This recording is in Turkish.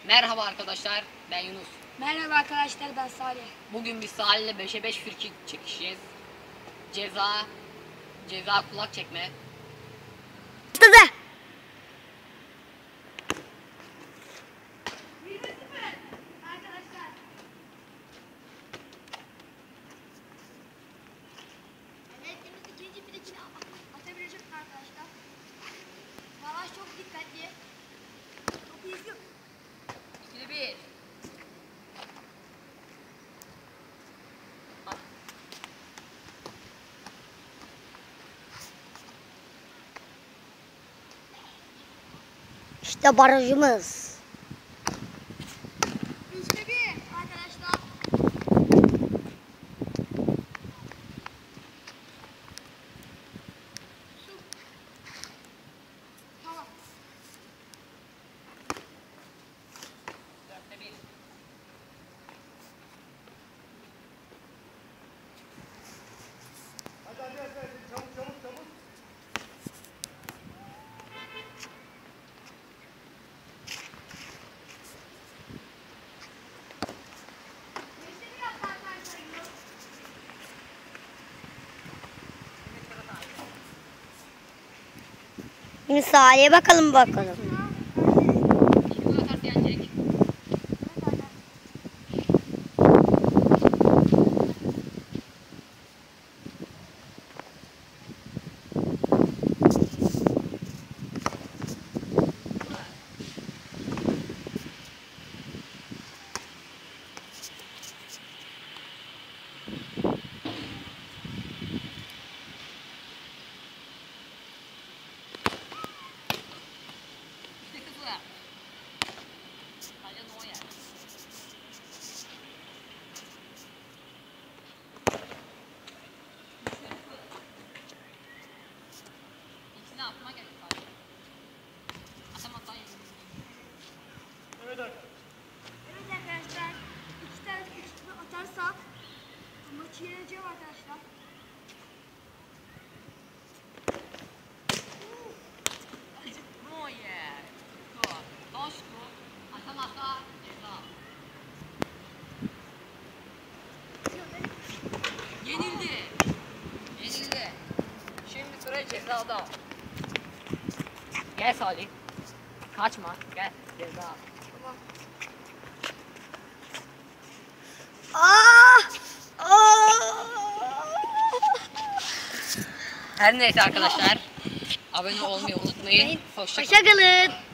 Merhaba arkadaşlar, ben Yunus. Merhaba arkadaşlar, ben Salih. Bugün biz Salih'le 5'e 5 frikik çekişeceğiz. Ceza kulak çekme. Tıdı. İkinci frikini atabilecek arkadaşlar. Savaş çok dikkatli. Çok iyi. 2'de 1. İşte barajımız. 3'te 1 arkadaşlar. Tamam. 4'te 1. Hadi çabuk. Şimdi Salih'e bakalım. Şimdi atarsa yenecek. Atma gerek var. Atamazsan yenilirsin. Evet arkadaşlar. Evet arkadaşlar. 2 tane üçlü atarsak maçı yeneceğim arkadaşlar. Moje. To. Toşku. Atamazsa ceza. Yenildi. Şimdi sıra cezada. Gel Salih. Kaçma. Gel. Ceza. Tamam. Her neyse arkadaşlar. Abone olmayı unutmayın. Hoşça kalın. Hoşça kalın.